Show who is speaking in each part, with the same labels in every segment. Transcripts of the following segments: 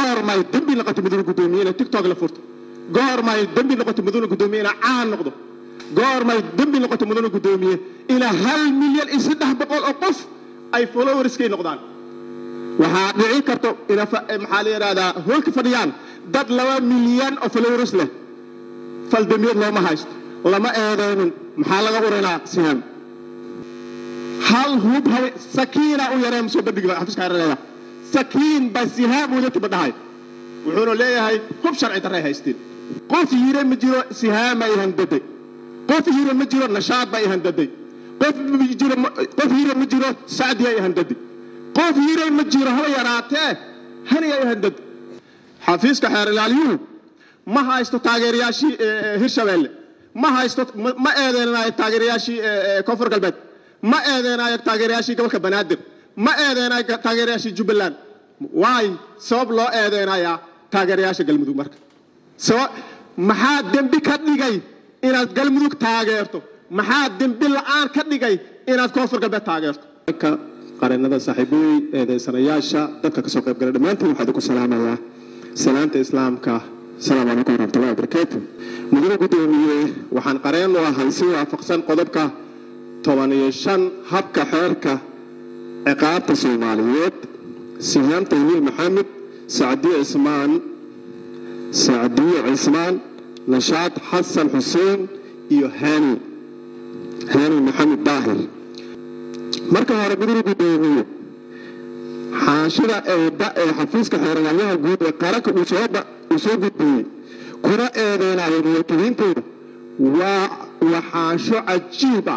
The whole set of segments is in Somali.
Speaker 1: قار ما يدبي لقت مدن قدومينا تيك توك لفرت قار ما يدبي لقت مدن قدومينا عان نقضه قار ما يدبي لقت مدن قدومية إلى هل مليون إنسان بقول أقف أي فولورز كي نقدان waxaa dhici karto ina maxaa la yiraahdaa holka fadhiyaan dad 2 milyan oo followers leh faldamiyad looma haysto lama eedeynin maxaa laga urinaa sihan hal hub hawe sakiina u yareem soo badhiga xafiiska hareerada sakiin basihaab uu leeyahay badhaay wuxuu leeyahay hub sharci darray haysteen qof yire ma jiro sihaam ay handaday qof yire ma jiro nashaad bay handaday qof yire ma jiro saadi ay handaday qof yire ma jiro hal yaraatee hani ay handad xafiiska xeer ilaaliyu ma haysto taageerayaashii Hirshabeelle ma haysto ma eedeenayo taageerayaashii Koonfur Galbeed ma eedeenayo taageerayaashii gobolka Banaadir ma eedeenayo taageerayaashii Jubbaland waay sabab loo eedeenayaa taageerayaasha Galmudug marka sabab maxaa dambi ka dhigay inaad Galmudug taageerto maxaa dambi la'aan ka dhigay inaad Koonfur Galbeed taageerto qaranada saaxiibay ee sanayaasha dadka ka soo qayb galay dhamaantiin waxaan ku salaamayaa salaanta islaamka salaamu alaykum wa rahmatullahi wa barakatuh mudane gudoomiye waxaan qareen u ahay si waafaqsan qodobka 15 habka xeerka ciqaabta Soomaaliyeed Sihaan Tawil Maxamed Saadiye Ismaan Nashaad Xasan Xuseen iyo Hani Maxamed Daahir marka hore guddiga gudoomiye xaashida ee xafiiska xeeraryaha guud ee qaranka uu soo gudbiyay kuna eedeynayo muwaadiniintooda waa xaasho cajiib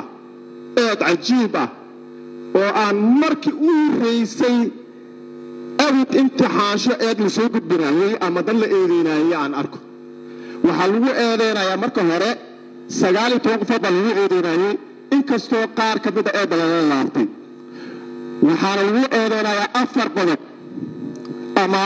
Speaker 1: ah oo aan markii u horeysay abid inta xaasho la soo gudbinayay ama dal la eedeynayay aan arko waxaa lagu eedeynayaa marka hore 19 qof baa lagu eedeynayay inkastoo qaar ka mid ah badan laabtay waxaana lagu eedeynayaa 4 qodob ama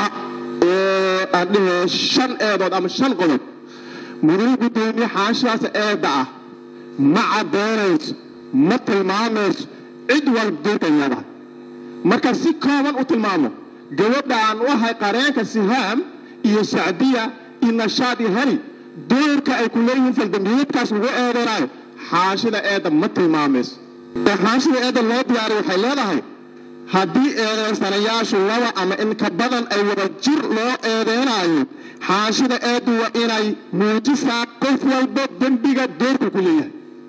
Speaker 1: adee 5 eedood ama 5 qodob mudane gudoomiye xaashaas eeda ah ma cadeynayso ma tilmaamayso cid walba marka si kooban u tilmaamo gabadha aan u ahay qareenka Sihaam iyo Saadiya iyo Nashaad iyo Hani doorka ay ku leeyihiin faldambiyeedkaas lagu eedeynayo xaashida eeda ma tilmaamayso xaashida eeda loo diyaariyo waxay leedahay haddii eedeysanayaashu laba ama in ka badan ay wada jir loo eedeynayo xaashida eedu waa inay muujisaa qof walba dambiga doorka ku leeyahay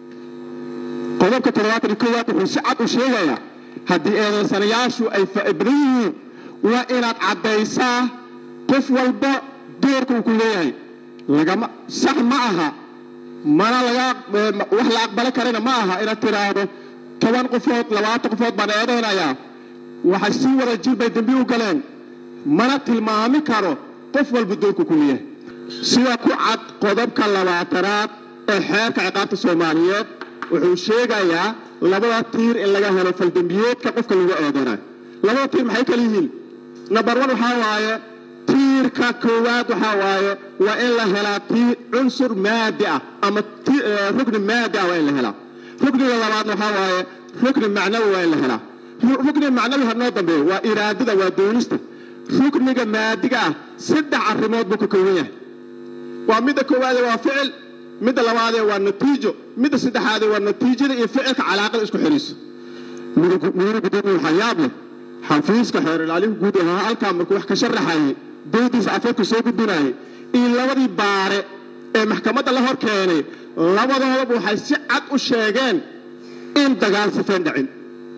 Speaker 1: qodobka 71 wuxuu si cad u sheegayaa haddii eedeysanayaashu ay faa'iido yihiin waa inaad caddaysaa qof walba doorka ku leeyahay lagama sax ma aha mana laga wax la aqbal karina ma aha ina tiraado 10 qofood 20 qofood baan eedeynayaa waxa si wada jir bay dambi u galeen mana tilmaami karo qof walba doorka ku leeyahay sida ku cad qodobka 20aad ee xeerka ciqaabta Soomaaliyeed wuxuu sheegayaa labada tiir in laga helo faldambiyeedka qofka lagu eedeynayo labada tiir maxay kala yihiin number 1 waxa waaye tiirka koowaad waxa waaye waa in la helaa cunsur maadi ah ama rukni maadi ah waa in la helaa rukniga labaad waxa waaye rukni macnawi waa in la helaa rukni macnawi hadnoo dambeeyo waa iraadada waa doonista rukniga maadiga ah 3 arrimood buu ka kooban yahay waa midda koowaad waa ficil midda labaad waa natiijo midda saddexaad waa natiijada iyo ficilka calaaqada isku xiriirso mudane gudoomiye xayaab leh xafiiska xeer ilaalihu guud ahaan halka markuu wax ka sharaxay doodiisa afeedku soo gudbinayay in labadii baare ee maxkamadda la hor keenay labadooda waxay si cad u sheegeen in dagaal safeen dhicin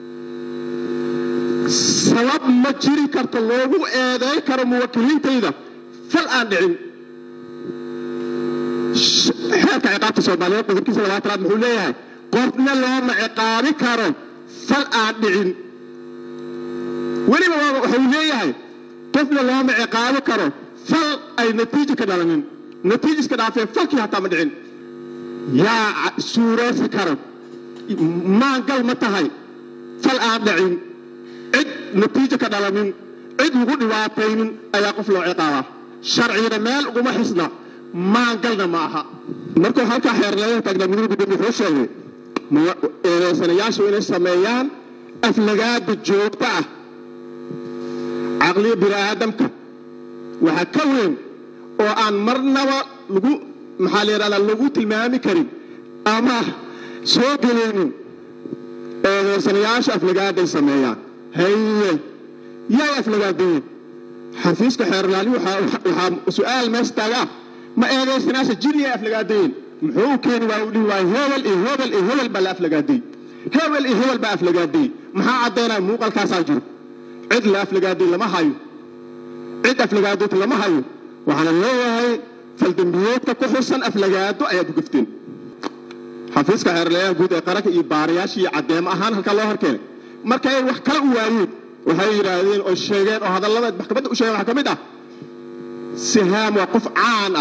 Speaker 1: sabab ma jiri karto loogu eedeyn karo muwakkiliintayda fal aan dhicin xeerka ciqaabta Soomaaliyeed qodobkiisa 20aad wuxuu leeyahay qofna looma ciqaabi karo fal aan dhicin weliba wuxuu leeyahay qofna looma ciqaabi karo fal ay natiijo ka dhalanin natiijo iska dhaafay falkii hataa ma dhicin yaa suuraysi karo maangal ma tahay fal aan dhicin cid natiijo ka dhalanin cid lagu dhibaataynin ayaa qof loo ciqaabaa sharciga meel uguma xisna maangalna ma aha markuu halka xeerlayaha taagna mudane gudoomiye wuxuu sheegay eedeysanayaashu inay sameeyaan aflagaada joogta ah عقلية بني آدمك وحكوين وأن مرنوا لجو محل يرالا لجو تلمامي كريم أما سوق لين سنياش أفلقات يسميها هي يا أفلقات حفيظ كحير لالي سؤال ما استجا ما إيش ناس جري أفلقات محو كان وأولي هول بلا أفلقات هول بأفلقات ما عدينا موقع كاساجو عد الأفلقات لما هايو عد أفلقات لما هايو وعلى الله فالدنبيوت كحسن أفلقات أياد قفتين حفيظ كحير لالي بود قرك إبارياشي عديم أهان هالله هركين مركين وحكلا وعيد وهي يرادين الشيء وهذا الله محكمة الشيء محكمة سهام وقف عانة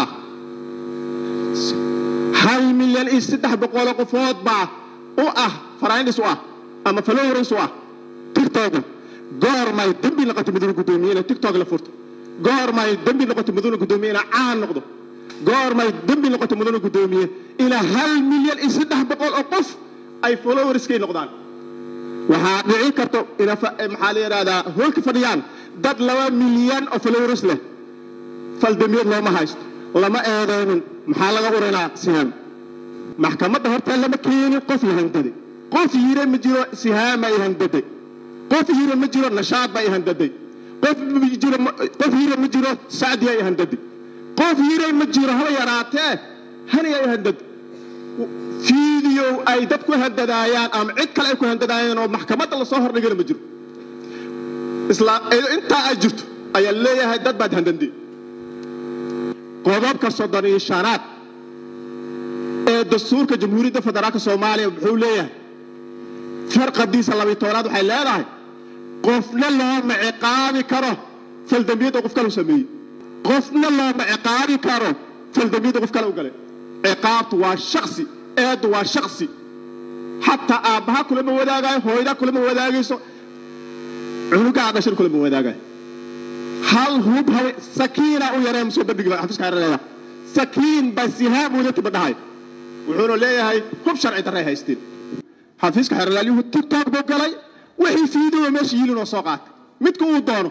Speaker 1: 1 مليون إستح بقول قفوت با فراين سوا أما فلور سوا تيك توك غور ما يدمي لقت مدن قدومينا تيك توك لفورت غور ما يدمي لقت مدن قدومينا عان نقطة غور ما يدمي لقت مدن قدومينا إلى 1 مليون إستح بقول قف أي فلور سكين نقطان waxaa dhici karto ina maxaa la yiraahdaa hoolka fadhiyaan dad 2 milyan oo followers leh faldamiyad looma haysto lama eedeynin maxaa laga urinaa sihaan maxkamadda horta lama keenin qof yahandaday qof yire ma jiro sihaan ay handaday qof yire ma jiro nashaad bay handaday qof yire ma jiro saadi ay handaday qof yire ma jiro haba yaraatee hani ay handaday فيديو أي دتكو هنددايان أم عد كلا يكو هنددايان أو محكمة الله صهر نجيل مجرو إسلام أنت أجرت أي اللي هيدت بعد هندندي قضاب كصدري شارات الدستور كجمهورية فدرالية الصومالية بحولية فرق الدين الله بتوراد وحيلاله قفنا الله مع عقاب كره فالدمية وقف كانوا سمي قفنا الله مع عقاب كره فالدمية وقف كانوا قال عقاب والشخصي أد وشخصي حتى أبها كل ما وداعي هويدا كل ما وداعي سو عنق هذا شر كل ما وداعي هل هو بهاي سكينة أو يرام سو بدي حفظ كهر ليه سكين بس ها موجود تبدأ وحنا ليه هاي هم شرع ترى هاي ستين حفظ كهر ليه هو تيك توك بقولي وهي فيديو ماشي يلون ساقات متكون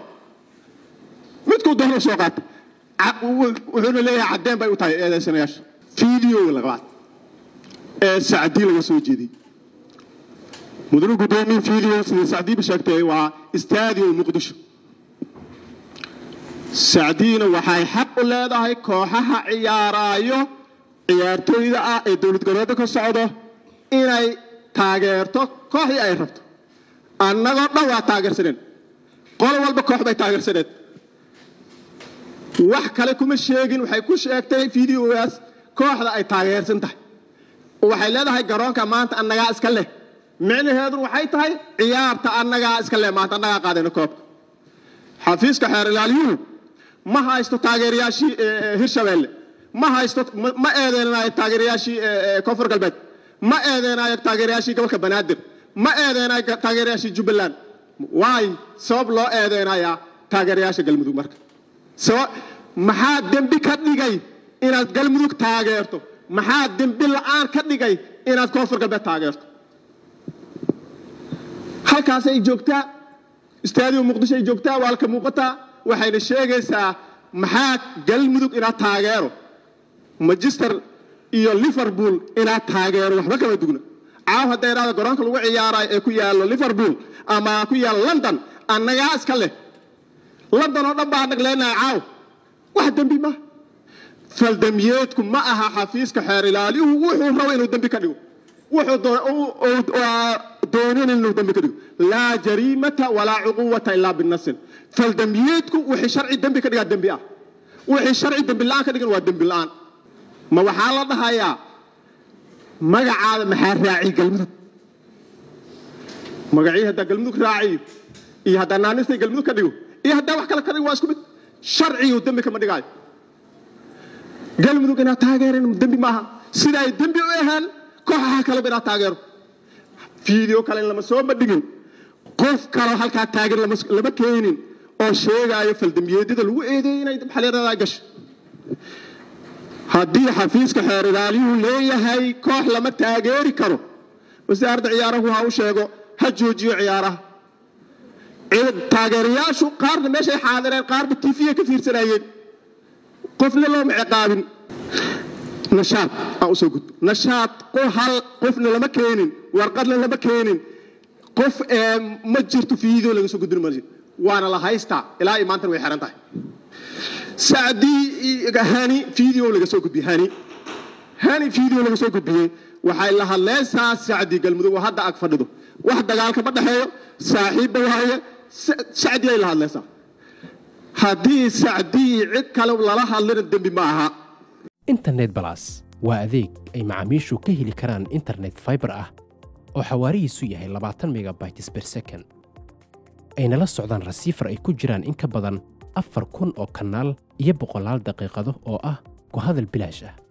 Speaker 1: دهنو ساقات وحنا ليه عدين بيوتاي هذا سنياش فيديو ولا قات سعدي لو سوجدي مدن قدومي فيديو سعدي بشكته واستاديو مقدشو سعدينا waxay xaq u leedahay kooxaha ciyaarayo ciyaartooyda ah ee dawlad goboleedka ka socdo inay taageerto kooxii ay rabto annagoo dhan waa taageersaneen qol walba koox bay taageersaneen wax kale kuma sheegin waxay ku sheegtay fiidiyogaas kooxda ay taageersan tahay waxay leedahay garoonka maanta annaga iska leh micnaheedu waxay tahay ciyaarta annaga iska leh maanta annaga qaadayna koobka xafiiska xeer ilaaliyuhu ma haysto taageerayaashii Hirshabeelle ma haysto ma eedeenayo taageerayaashii Koonfur Galbeed ma eedeenayo taageerayaashii gobolka Banaadir ma eedeenayo taageerayaashii Jubbaland waay sabab loo eedeenayaa taageerayaasha Galmudug marka sabab maxaa dambi ka dhigay inaad Galmudug taageerto maxaa dambi la'aan ka dhigay inaad Koonfur Galbeed taageerto halkaas ay joogtaa استاديو مقدشة جوكتا والكموقتا وحين الشيء محاك قلمدوك إلى تاجرو ماجستر إيو ليفربول إلى تاجرو وحنا كم يدقنا عاو هذا يرى قرانك لو عيارة كويا ليفربول أما كويا لندن أنا ياس كله لندن هذا بعدك لنا عاو واحد دم بما فالدميتكم معها حفيظ كحير لالي وحو روين ودم بكدو وحو دونين إنه دم بكدو لا جريمة ولا عقوبة إلا بالنص فالدميتكم وحي شرعي الدم بكدو الدم بيا وحي شرعي الدم بالله كدو والدم بالله ما وحالة هيا ما قاعد محار راعي قلمك ما قاعد هذا قلمك راعي إيه هذا نانس قلمك كدو إيه هذا وحكلا كدو واسكت شرعي والدم بكم دقاي قلمك أنا تاجرين الدم بماها سيدا الدم بيوهن كوها كلا بنا تاجر فيديو كلا لما سوى بدين قف كلا هالك تاجر لما كينين أو شيء جاي في الدمية ده لو إيه ده ينادي بحالة راجش هدي حفيظ كحير دالي وليه هاي كوح لما تاجر كرو بس أرد عياره هو أو شيء هجوجي عياره إيه تاجر يا شو قارن ماشي حاضرين قارب التيفية كثير سرايين قفنا لهم عقاب نشاط أو سجود نشاط قفنا لما كينين ورقدنا لما كينين قف مجرت في يده لما سجود المرجع وأنا لا هايستا إلى إيمان تروي حرنته سعدي هاني فيديو لما سجود بهاني هاني فيديو لما سجود به وحيل لها ليس سعدي قال وهذا أكفرده واحد قال كبده هي صاحب وهي سعدي لها ليس هذه سعدي عد كلام لها لنا الدم معها
Speaker 2: internet plus waa adeeg ay macaamiishu ka heli karaan internet fiber ah oo xawaarihiisu yahay 20 megabytes per second ayna la socdaan receiver ay ku jiraan in ka badan 4,000 oo kanaal iyo 100 daqiiqado oo ah ku hadal bilaash ah